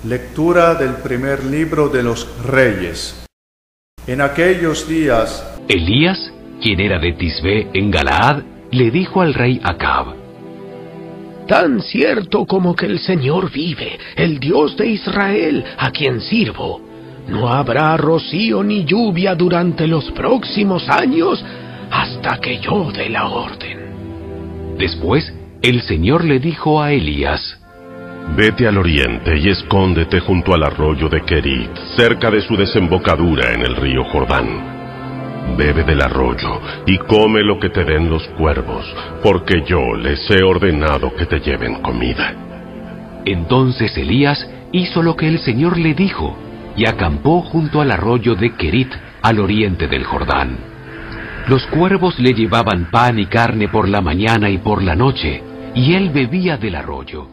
Lectura del primer libro de los Reyes. En aquellos días, Elías, quien era de Tisbé en Galaad, le dijo al rey Acab: Tan cierto como que el Señor vive, el Dios de Israel, a quien sirvo, no habrá rocío ni lluvia durante los próximos años hasta que yo dé la orden. Después, el Señor le dijo a Elías: Vete al oriente y escóndete junto al arroyo de Kerit, cerca de su desembocadura en el río Jordán. Bebe del arroyo y come lo que te den los cuervos, porque yo les he ordenado que te lleven comida. Entonces Elías hizo lo que el Señor le dijo, y acampó junto al arroyo de Kerit, al oriente del Jordán. Los cuervos le llevaban pan y carne por la mañana y por la noche, y él bebía del arroyo.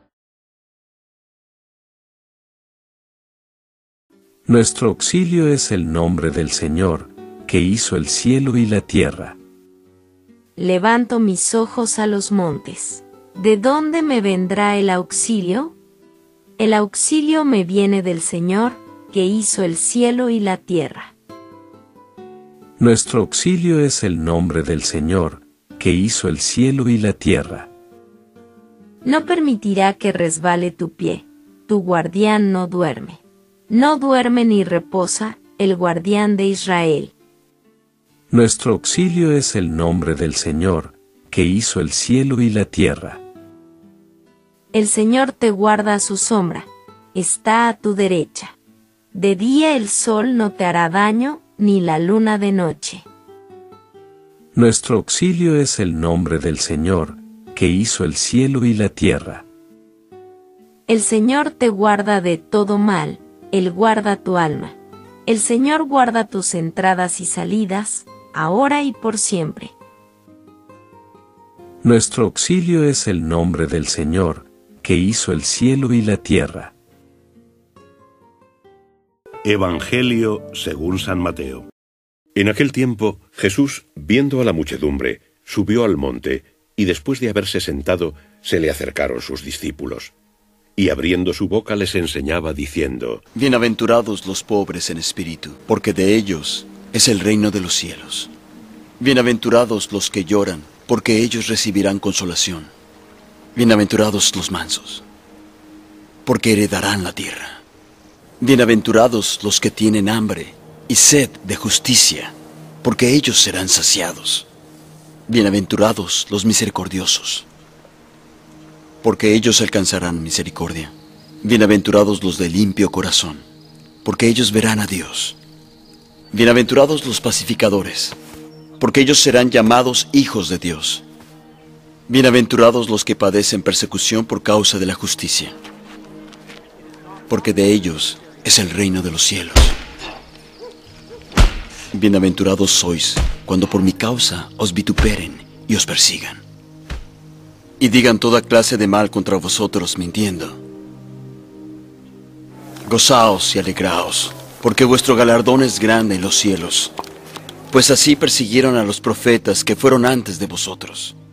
Nuestro auxilio es el nombre del Señor, que hizo el cielo y la tierra. Levanto mis ojos a los montes. ¿De dónde me vendrá el auxilio? El auxilio me viene del Señor, que hizo el cielo y la tierra. Nuestro auxilio es el nombre del Señor, que hizo el cielo y la tierra. No permitirá que resbale tu pie, tu guardián no duerme. No duerme ni reposa, el guardián de Israel. Nuestro auxilio es el nombre del Señor, que hizo el cielo y la tierra. El Señor te guarda a su sombra, está a tu derecha. De día el sol no te hará daño, ni la luna de noche. Nuestro auxilio es el nombre del Señor, que hizo el cielo y la tierra. El Señor te guarda de todo mal, Él guarda tu alma. El Señor guarda tus entradas y salidas, ahora y por siempre. Nuestro auxilio es el nombre del Señor, que hizo el cielo y la tierra. Evangelio según San Mateo. En aquel tiempo, Jesús, viendo a la muchedumbre, subió al monte, y después de haberse sentado, se le acercaron sus discípulos. Y abriendo su boca les enseñaba diciendo: Bienaventurados los pobres en espíritu, porque de ellos es el reino de los cielos. Bienaventurados los que lloran, porque ellos recibirán consolación. Bienaventurados los mansos, porque heredarán la tierra. Bienaventurados los que tienen hambre y sed de justicia, porque ellos serán saciados. Bienaventurados los misericordiosos, porque ellos alcanzarán misericordia. Bienaventurados los de limpio corazón, porque ellos verán a Dios. Bienaventurados los pacificadores, porque ellos serán llamados hijos de Dios. Bienaventurados los que padecen persecución por causa de la justicia, porque de ellos es el reino de los cielos. Bienaventurados sois cuando por mi causa os vituperen y os persigan, y digan toda clase de mal contra vosotros mintiendo. Gozaos y alegraos, porque vuestro galardón es grande en los cielos, pues así persiguieron a los profetas que fueron antes de vosotros.